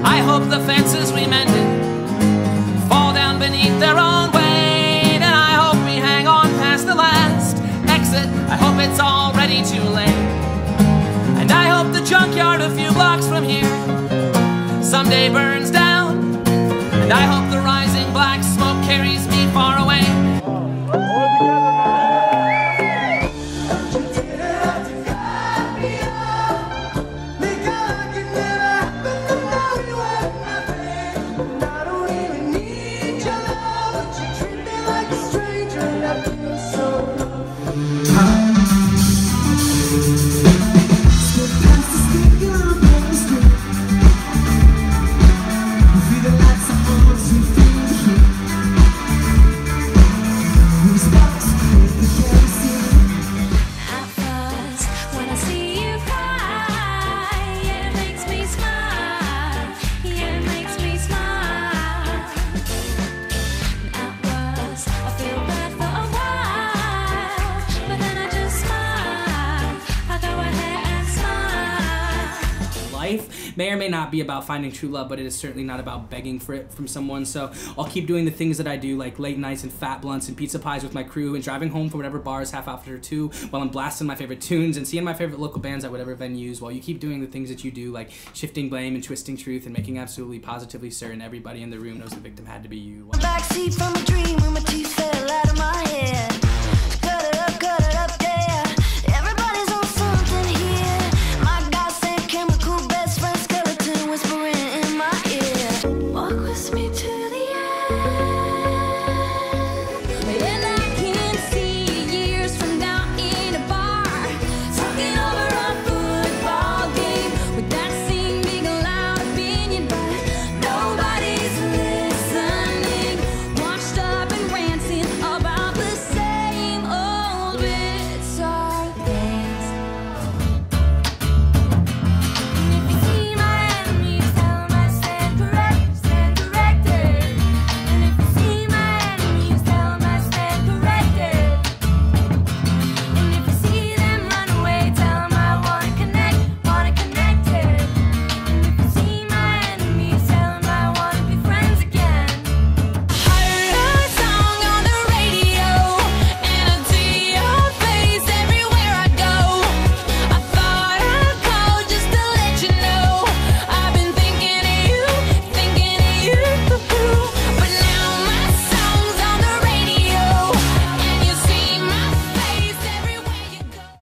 I hope the fences we mended fall down beneath their own weight, and I hope we hang on past the last exit. I hope it's already too late, and I hope the junkyard a few blocks from here someday burns down, and I hope the rising black smoke carries me far away. May or may not be about finding true love, but it is certainly not about begging for it from someone. So I'll keep doing the things that I do, like late nights and fat blunts and pizza pies with my crew, and driving home from whatever bars half after 2 while I'm blasting my favorite tunes and seeing my favorite local bands at whatever venues, while you keep doing the things that you do, like shifting blame and twisting truth and making absolutely positively certain everybody in the room knows the victim had to be you. Backseat from a dream when my teeth fell out of my head.